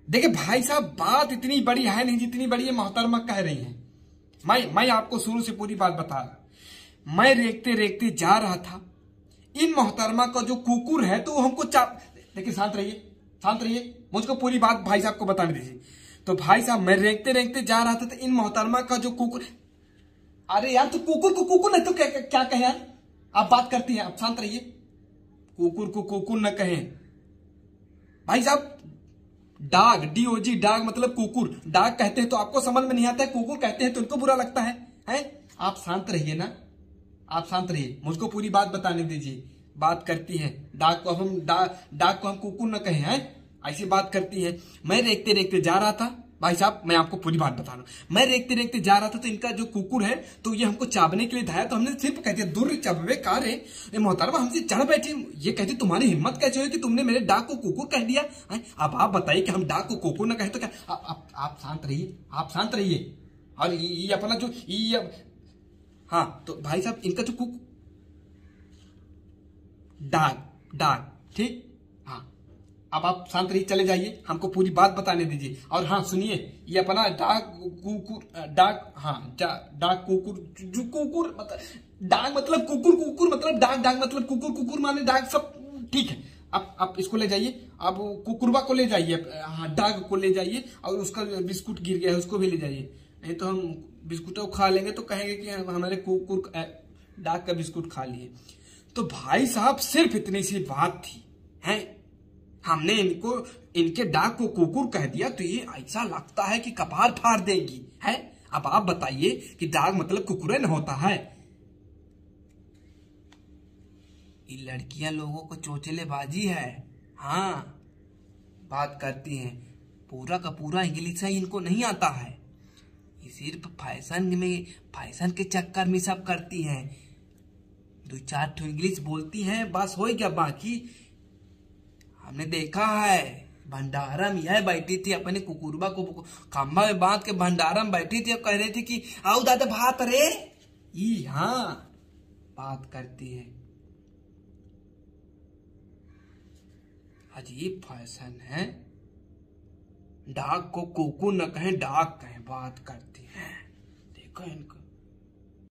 देखिए भाई साहब, बात इतनी बड़ी है नहीं जितनी बड़ी ये मोहतरमा कह रही हैं। मैं आपको शुरू से पूरी बात बता रहा। मैं रेखते रेखते जा रहा था, इन मोहतरमा का जो कुकुर है तो वो हमको देखिए, शांत रहिए, शांत रहिए, मुझको पूरी बात भाई साहब को बताने दीजिए। तो भाई साहब, मैं रेखते रेखते जा रहा था तो इन मोहतरमा का जो कुकुर, अरे यार, तो कुकुर को कुकुर नहीं तो क्या कहे यार, आप बात करती हैं, आप शांत रहिए। कुकुर को कुकुर न कहें भाई साहब, डाग, DOG, डाग मतलब कुकुर। डाग कहते हैं तो आपको समझ में नहीं आता है, कुकुर कहते हैं तो उनको बुरा लगता है, हैं? आप शांत रहिए ना, आप शांत रहिए, मुझको पूरी बात बताने दीजिए। बात करती हैं डाग को हम डाग को हम कुकुर न कहें, हैं? ऐसी बात करती है। मैं रेखते रेखते जा रहा था भाई साहब, मैं आपको पूरी बात बता रहा हूं। मैं रेखते रेखते जा रहा था तो इनका जो कुकुर है तो ये हमको चाबने के लिए धाया, तो हमने सिर्फ कहते दूर चबवे कार है, ये मोहतरमा हमसे चढ़ बैठी। ये कहती तुम्हारी हिम्मत कैसे हुई कि तुमने मेरे डाग को कुकुर कह दिया? अब आप बताइए कि हम डाग को कुकुर ना कहे तो क्या? आप शांत रहिए, आप शांत रहिए। और ये अपना जो हाँ, तो भाई साहब, इनका जो कुकुर डाग डाग, ठीक, हाँ, अब आप शांत रहिए, चले जाइए, हमको पूरी बात बताने दीजिए। और हाँ सुनिए, ये अपना डाग कुकुर, डाग, हाँ, डाग कुकुर, जो कुकुर मतलब डाग मतलब कुकुर, कुकुर मतलब डाग, डाग मतलब कुकुर, कुकुर माने डाग, सब ठीक है। अब आप इसको ले जाइए, अब कुकुरबा को ले जाइए, हाँ, डाग को ले जाइए, और उसका बिस्कुट गिर गया है उसको भी ले जाइए, नहीं तो हम बिस्कुट खा लेंगे तो कहेंगे कि हमारे कुकुर डाग का बिस्कुट खा लिए। तो भाई साहब, सिर्फ इतनी सी बात थी, हैं? हमने इनके डाग को कुकुर कह दिया तो ये ऐसा लगता है कि कपार फाड़ देगी, है? अब आप बताइए कि डाग मतलब कुकुर न होता है? ये लड़कियां लोगों को चोचलेबाजी है, हाँ, बात करती हैं, पूरा का पूरा इंग्लिश है इनको नहीं आता है, ये सिर्फ फैशन के चक्कर में सब करती हैं। 2-4 ठो इंग्लिश बोलती हैं, बस हो गया, बाकी हमने देखा है भंडारा में यह बैठी थी, अपने कुकुरबा को खंभा में बांध के भंडारा में बैठी थी और कह रही थी कि आओ दादा भात रे, ये हाँ बात करती है। अजीब फैशन है, डाग को कुकुर न कहें, डाग कहें, बात करती है। देखो इनको।